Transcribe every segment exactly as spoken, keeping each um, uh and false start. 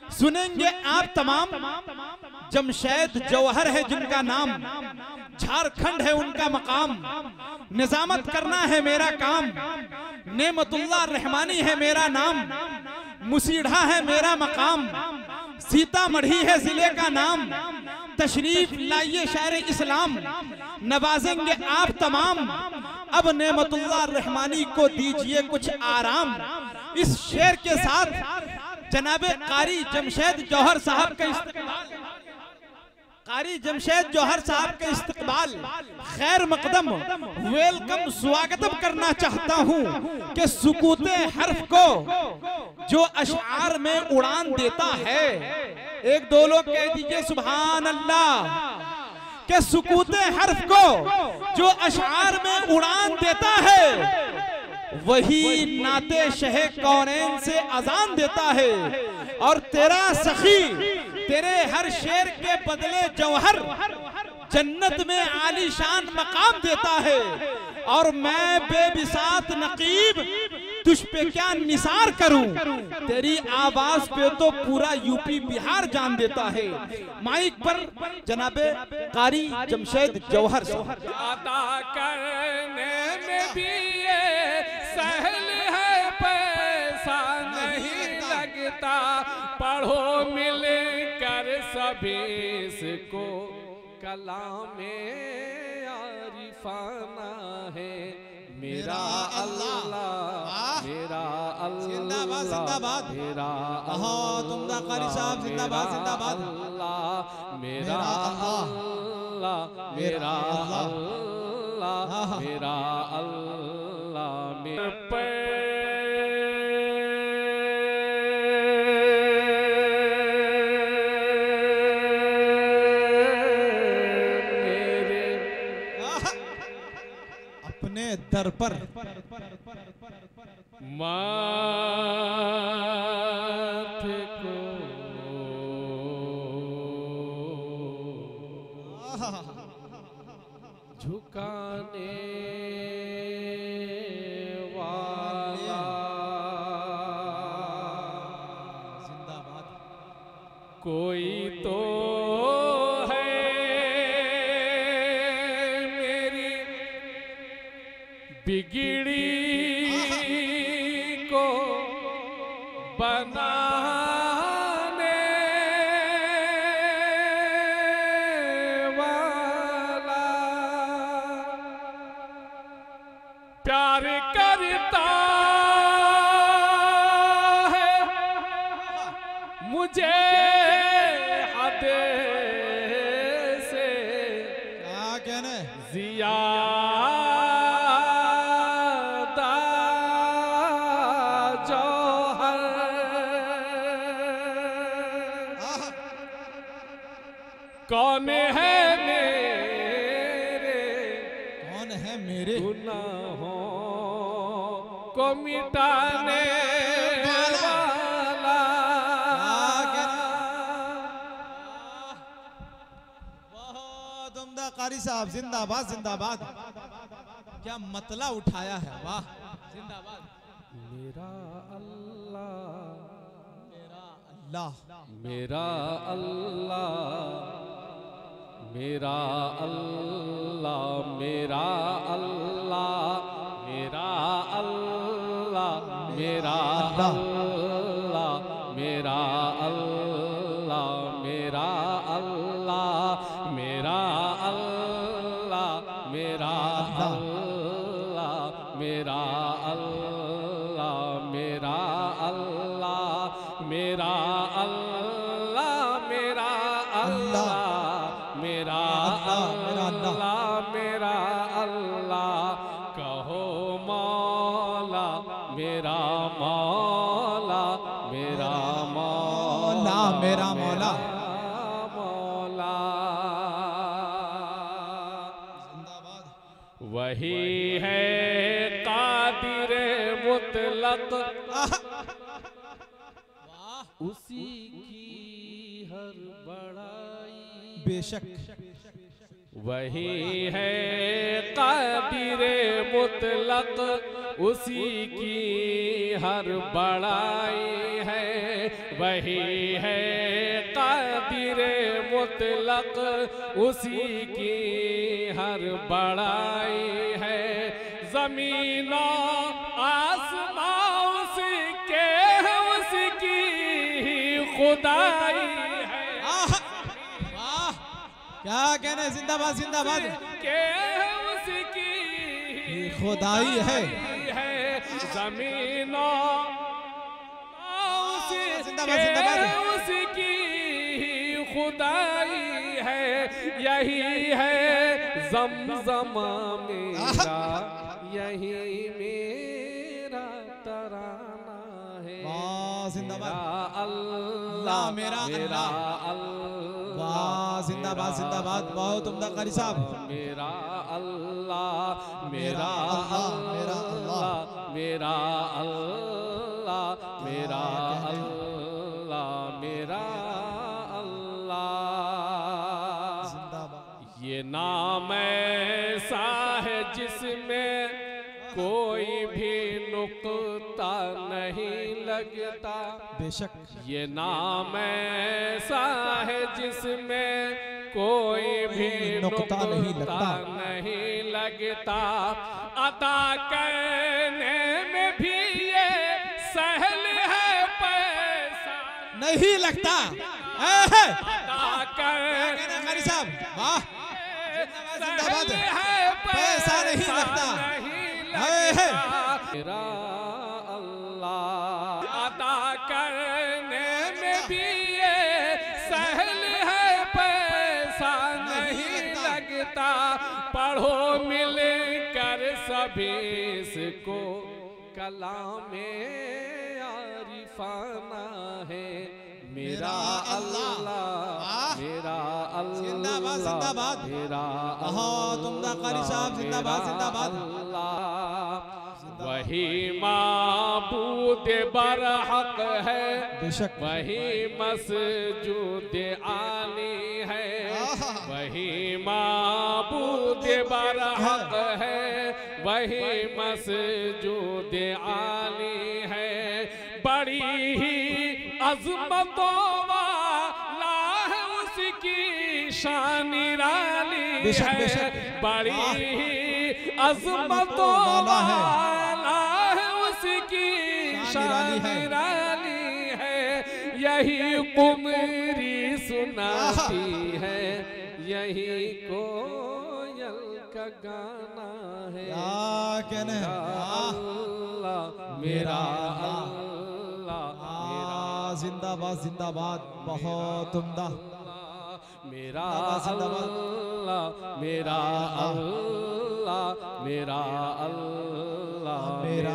सुनेंगे आप तमाम। जमशेद जौहर है जिनका नाम, झारखंड है उनका मकाम। निजामत करना है मेरा काम, नेमतुल्लाह रहमानी है मेरा नाम। मुसीढ़ा है मेरा मकाम, सीतामढ़ी है जिले का नाम। तशरीफ लाइए शायर इस्लाम, नवाजेंगे आप तमाम। अब नेमतुल्लाह रहमानी को दीजिए कुछ आराम। इस शेर के साथ जनाबे कारी जमशेद जौहर साहब का इस्तकबाल, कारी जमशेद जौहर साहब का इस्तकबाल खैर मकदम वेलकम स्वागतम करना चाहता हूँ कि सुकूते हर्फ को जो अशआर में उड़ान देता है। एक दो लोग कह दीजिए सुभान अल्लाह। कि सुकूते हर्फ को जो अशआर में उड़ान देता है, वही नाते शहे कौनैन से अजान देता है। और तेरा सखी तेरे हर शेर के बदले जौहर जन्नत में आलीशान मकाम देता है। और मैं बेबिसात नकीब तुझ पे क्या निसार करूं, तेरी आवाज पे तो पूरा यूपी बिहार जान देता है। माइक पर जनाबे कारी जमशेद जौहर साहब। अदा करने में भी ये सहल है, पैसा नहीं लगता। पढ़ो मिल कर सभी इसको, कलामे आरिफाना है मेरा अल्लाह, मेरा अल्लाह, जिंदाबाद जिंदाबाद, मेरा अल्लाह। तुमदा कारी साहब जिंदाबाद जिंदाबाद। अल्लाह मेरा अल्लाह, मेरा अल्लाह, मेरा अल्लाह। मेरे पे दर पर माथे को झुकाने वाला जिंदाबाद कोई तो बिगड़ी को बनाने वाला, प्यार करता है मुझे हद से क्या कहने जिया कौन है मेरे, कौन है मेरे गुनाहों को मिटाने वाला। बहुत उम्दा कारी साहब जिंदाबाद जिंदाबाद। क्या मतला उठाया है, वाह जिंदाबाद। मेरा अल्लाह, मेरा अल्लाह, मेरा अल्लाह, मेरा अल्लाह, मेरा अल्लाह, मेरा अल्लाह, मेरा अल्लाह, मेरा अल्लाह, मेरा अल्लाह, मेरा अल्लाह, मेरा अल्लाह, मेरा अल्लाह, मेरा अल्लाह, मेरा अल्लाह, मेरा अल्लाह, मेरा अल्लाह, मेरा अल्लाह। कहो मौला मेरा मौला, मेरा मौला, मेरा मौला, मौला। वही है कादिर मुतलक, उसी की हर बड़ाई बेशक। वही है कादिर मुतलक, उसी की हर बड़ाई है, वही है कादिर मुतलक, उसी की हर बड़ाई है। ज़मीन आसमां उसके, उसकी ही खुदाई है। वाह क्या कहने, जिंदाबाद जिंदाबाद। के उसकी खुदाई है, ज़मीन जिंदाबाद जिंदाबाद। उसकी खुदाई है, यही है ज़मज़मा मेरा, यही मेरा तराना है। जिंदाबाद अल्लाह मेरा मेरा अल्लाह। वाह जिंदाबाद जिंदाबाद। बहुत उम्दा कारी साहब। मेरा अल्लाह मेरा अल्लाह मेरा अल्लाह मेरा अल्लाह मेरा अल्लाह मेरा अल्लाह। ये नाम ऐसा है जिसमें कोई भी नुक्ता नहीं लगता, बेशक। ये नाम ऐसा है जिसमें कोई भी नुक्ता नहीं लगता, नहीं लगता। अदा करने में भी ये सहल है, पैसा नहीं लगता। अदा करने कारी साहब वाह जिंदाबाद। है, पैसा नहीं लगता। मेरा अल्लाह अदा करने में भी ये सहल है, पैसा नहीं लगता। पढ़ो मिल कर सभी इसको, कलामे आरिफाना है। मेरा अल्लाह मेरा जिंदाबाद जिंदाबाद। मेरा बहुत उम्दा कारी साहब जिंदाबाद जिंदाबाद। वही माबूद बरहक है, बेशक। वही मसजूद आली है, वही माबूद बरहक है, वही मसजूद आली है। बड़ी ही अज़मतों वाला है, उसकी शान निराली है। बड़ी ही अज़मतों वाला है, उसकी शान निराली है। यही कुमरी सुनाती है, यही कोयल का गाना है। क्या कहने अल्लाह मेरा अल्लाह जिंदाबाद जिंदाबाद। बहुत उम्दा। मेरा अल्लाह मेरा अल्लाह मेरा अल्लाह मेरा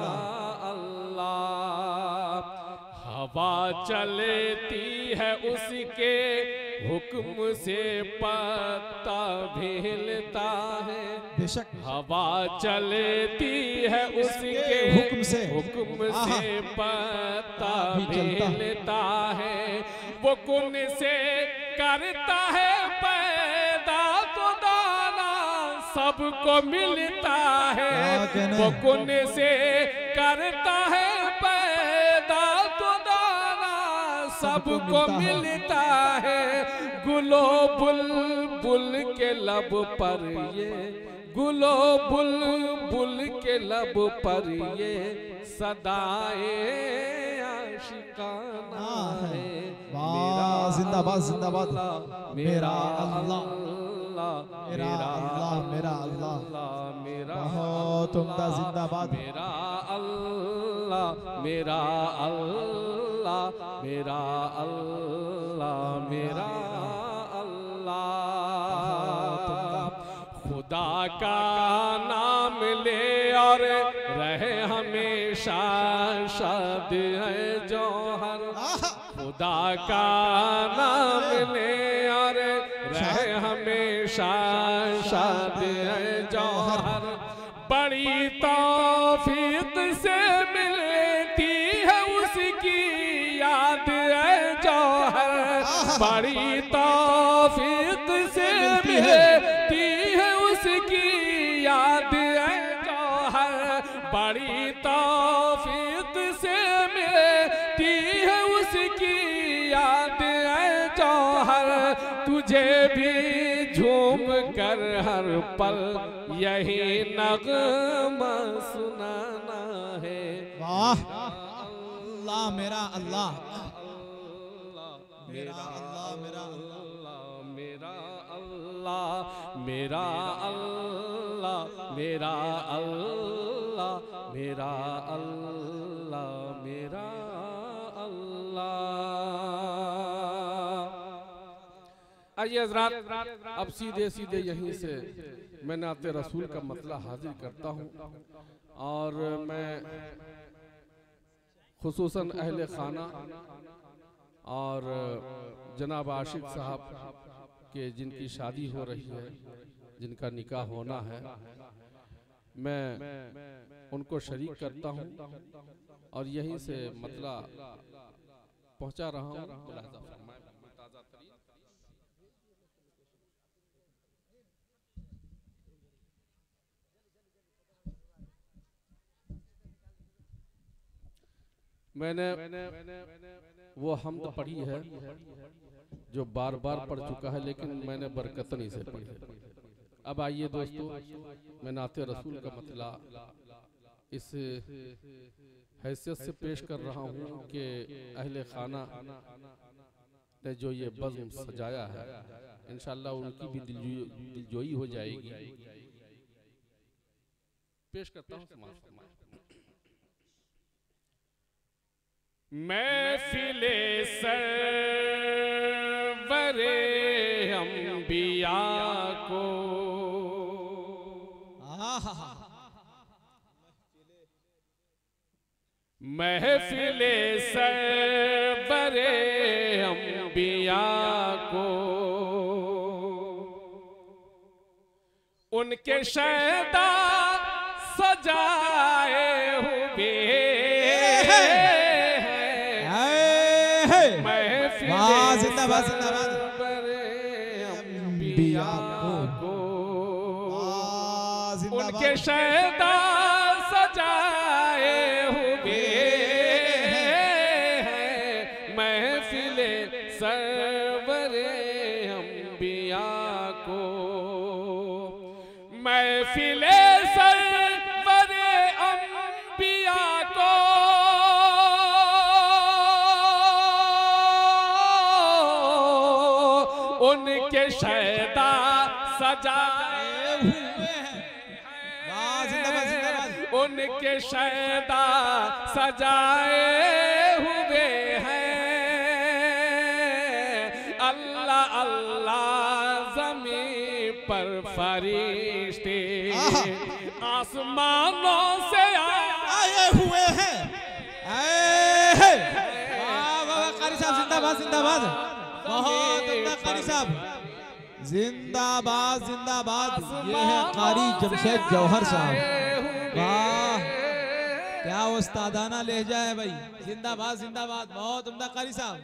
अल्लाह। हवा चलती है उसके हुक्म से, पत्ता भी हिलता है। बेशक। हवा चलती है उसके हुक्म से, हुक्म से पत्ता भी हिलता है। वो कुन से करता है पैदा, तो दाना सबको मिलता है। वो कुन से करता है पैदा, तो दाना सबको मिलता है। गुलो बुलबुल के लब पर ये, गुलो बुलबुल के लब पर ये सदाए आशिकाना है। मेरा जिंदाबाद जिंदाबाद। मेरा अल्लाह मेरा अल्लाह मेरा अल्लाह मेरा बहुत उम्दा जिंदाबाद। मेरा अल्लाह मेरा अल्लाह मेरा अल्लाह मेरा अल्लाह। खुदा का नाम ले और रहे हमेशा शाद है जौहर। खुदा का नाम ले और रहे हमेशा शाद है जौहर। बड़ी तौफीक से मिलती है उसकी याद है जौहर। बड़ी तौफीक से मिलती है उसकी याद है जौहर। बड़ी तुझे भी झूम कर हर पल यही नगमा सुनाना है। वाह अल्लाह मेरा अल्लाह मेरा अल्लाह मेरा मेरा अल्लाह मेरा अल्लाह मेरा अल्लाह मेरा अल्लाह मेरा अल्लाह। आइए हज़रात, अब सीधे सीधे यहीं से मैं नाते रसूल का मतला हाजिर करता हूँ और मैं खुसूसन अहले खाना और जनाब आशिक साहब के जिनकी शादी हो रही है, जिनका निकाह होना है, मैं उनको शरीक करता हूँ और यहीं से मतला पहुँचा रहा हूँ। मैंने वो हमद पढ़ी है जो बार बार पढ़ चुका है, लेकिन मैंने बरकतनी से पढ़ी है। अब आइए दोस्तों, मैं नाते रसूल का मतला इस हैसियत से पेश कर रहा हूँ कि अहले खाना ने जो ये बज़्म सजाया है, इंशाअल्लाह उनकी भी दिलजोई हो जाएगी। पेश करता हूँ समाज फरमाए। महफिले सरवरे अंबिया को महफिले सरवरे अंबिया को उनके शहदा सजाए हुए जिंदाबाद जिंदाबाद अंबिया को उनके शहदा सजाए हुए हैं। महफिले सरवरे अंबिया को महफिले सरवरे अंबिया को उनके शहदा सजाए हुए हैं, उनके शहदा सजाए हुए हैं। अल्लाह अल्लाह ज़मीन पर फरिश्ते आसमानों से आए हुए हैं। वाह वाह कारी साहब जिंदाबाद जिंदाबाद, बहुत उम्दा कारी साहब जिंदाबाद जिंदाबाद। ये है कारी जमशेद जौहर साहब, वाह क्या उस्तादाना लहजा है भाई। जिंदाबाद जिंदाबाद, बहुत उम्दा कारी साहब।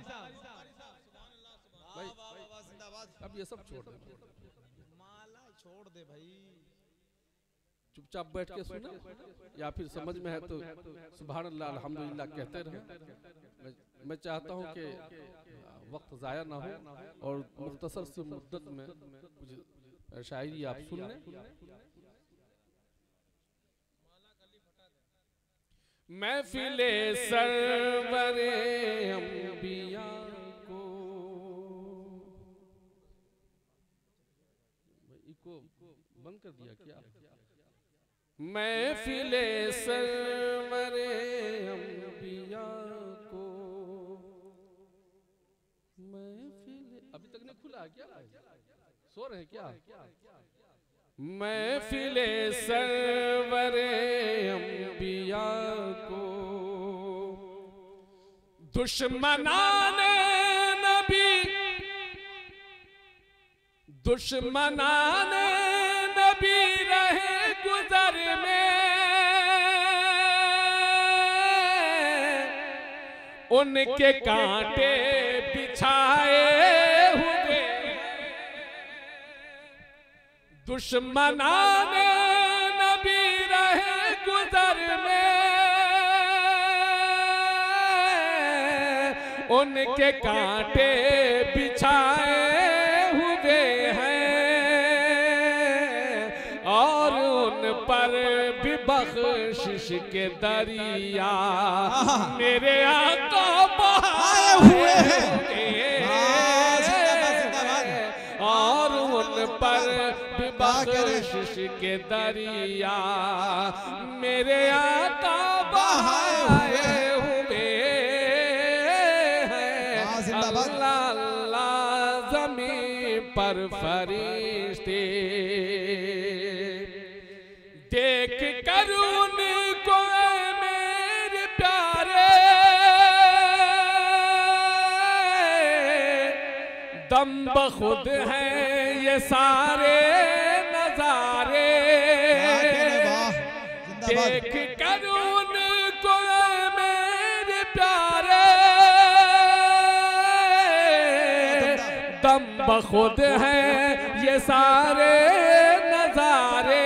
अब ये सब छोड़ दे, माला छोड़ दे भाई, चुपचाप बैठ के सुने या फिर समझ में है तो सुभान अल्लाह अल्हम्दुलिल्लाह कहते रहे। मैं, मैं चाहता हूँ कि वक्त ज़ाया ना हो और मुख्तसर से मुद्दत में कुछ शायरी आप सुन लें। महफिले सरवरे अंबिया को इको बंद कर दिया क्या? महफिले सरवरे अंबिया को महफिले अभी तक नहीं खुला क्या? सो रहे क्या? महफिले सरवरे अंबिया को दुश्मनाने नबी दुश्मनाने नबी रहे गुजर में, उनके कांटे बिछाए हुए। दुश्मनाने नबी रहे गुजर में, उनके कांटे बिछाए हुए के दरिया मेरे आका आए हुए हैं और उन पर बख्शिश के दरिया मेरे आका बहाए हुए हैं। अल्लाह अल्लाह ज़मीन पर फरिश्ते देख कर उनको मेरे प्यारे दम बखुद हैं ये सारे नजारे देख कर उनको मेरे प्यारे दम बखुद हैं ये सारे नजारे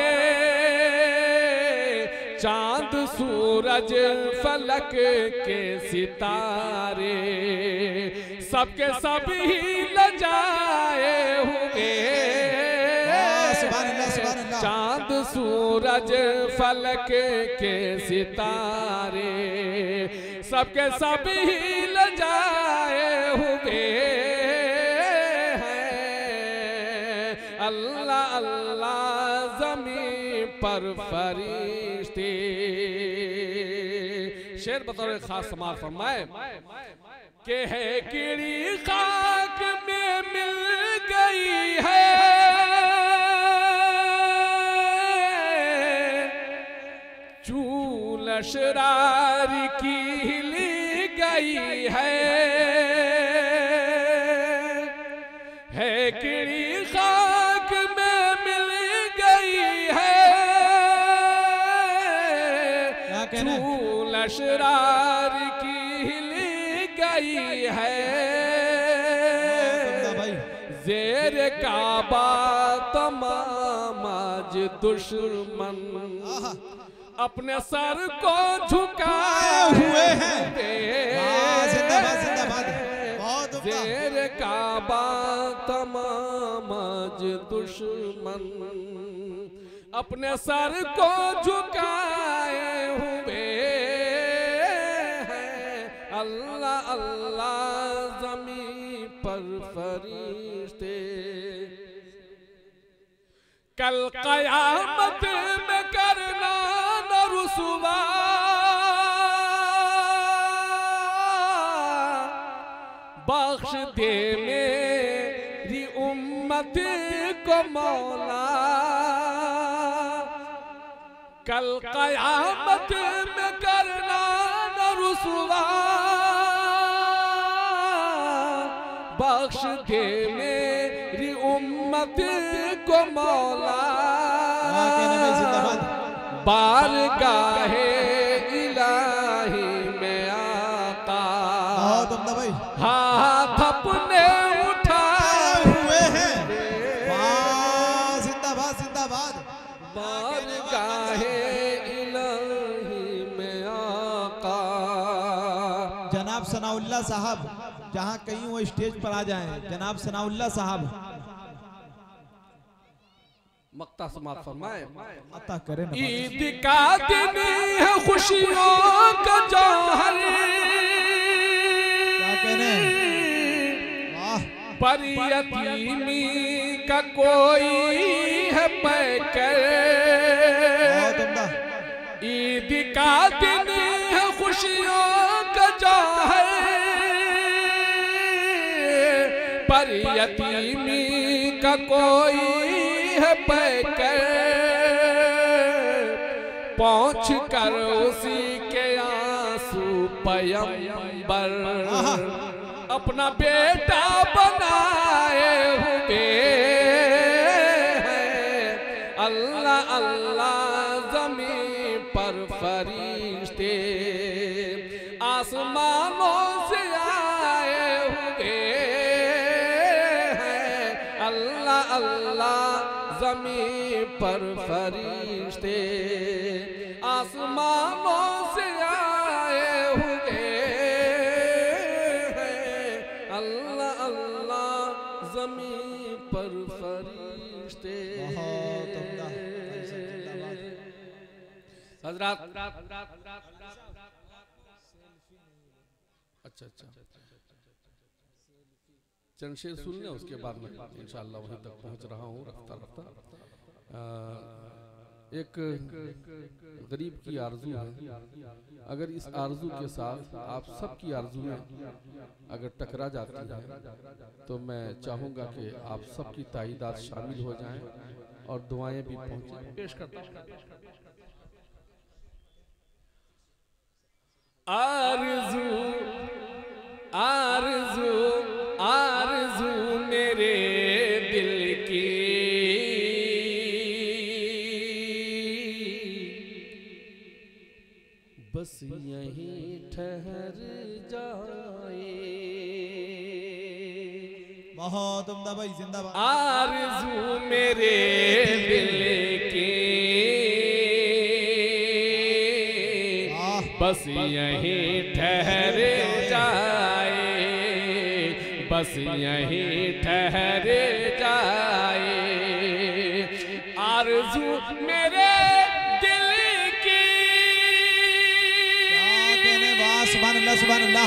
चांद सूरज फलक के सितारे सबके सभी लजाए हुए चांद सूरज फलक के सितारे सबके सभी लजाए हुए हैं। अल्लाह अल्लाह ज़मीन पर फरिश्ते शेर बतौर खास समार फरमाए के है कीड़ी खाक में मिल गई है चूल शरार की हिली गई है है कीड़ी खाक में मिल गई है चूल शरार की हिली गई है जेर काबा तमाम आज दुश्मन अपने सर को झुकाए हुए हैं। जेर काबा तमाम आज दुश्मन अपने सर को झुकाए हुए हैं। अल्लाह अल्लाह ज़मीन पर फरिश्ते कल क़यामत में करना न रुसवा बख्श दे मेरी उम्मत को मौला कल क़यामत में करना न रुसवा बख्श दे मेरी उम्मत को मौला बारगाहे इलाही में आका हाथ अपने उठाए हुए हैं। जिंदाबाद जिंदाबाद बारगाहे इलाही में आका जनाब सनाउल्लाह साहब जहाँ कहीं वो स्टेज पर आ जाएं जनाब सनाउल्लाह साहब मक्ता समाप्त फरमाए अता करें ईद का दिन है खुशियों का जौहर क्या कहने पर यतीमी का कोई है पैकर ईद का दिन है खुशियों का जौहर पर यतीमी का कोई है पैकर पहुँच कर उसी के आंसू पयंबर अपना बेटा बनाए हुए हैं। अल्लाह अल्लाह ज़मीन पर फरिश्ते आसमानों से आए हुए हैं। अल्लाह अल्लाह ज़मीन पर फरिश्ते आसमानों से आए हुए हैं। अल्लाह अल्लाह ज़मीन पर फरिश्ते हजरात अच्छा अच्छा चंद शेर सुन लें, उसके बाद में इंशाअल्लाह वहीं तक पहुंच रहा हूँ रफ्ता रफ्ता। एक गरीब की आरजू है, अगर इस आरजू के साथ आप सबकी आरजुएं अगर टकरा जाती हैं तो मैं चाहूँगा कि आप सबकी ताईदात शामिल हो जाएं और दुआएं भी पहुँचें। पेश करता हूं। आरज़ू आरज़ू आरज़ू मेरे दिल की बस यहीं ठहर जाए। बहुत उम्दा भाई, जिंदाबाद। आरज़ू मेरे दिल की बस यहीं ठहर जाए, बस यहीं ठहर जाए। आरज़ू मेरे दिल की सुभान अल्लाह, सुभान अल्लाह।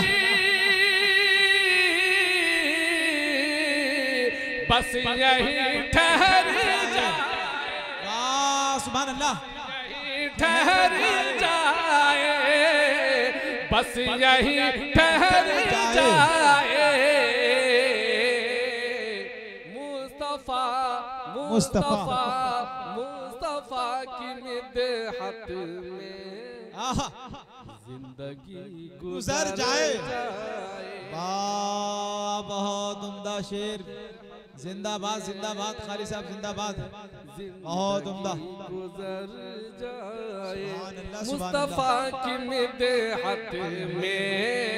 बस यहीं ठहर जाए, सुभान अल्लाह। ठहर जाए, बस यहीं ठहर जाए। मुस्तफा मुस्तफा मुस्तफा की मिदहत में जिंदगी गुजर जाए। वाह, बहुत उम्दा शेर। जिंदाबाद, जिंदाबाद खाली साहब, जिंदाबाद। बहुत उम्दा। गुजर जाए मुस्तफा की मिदहत में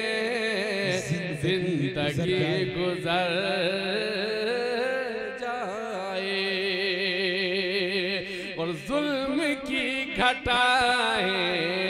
जिंदगी गुजर जाए और जुल्म की घटाएं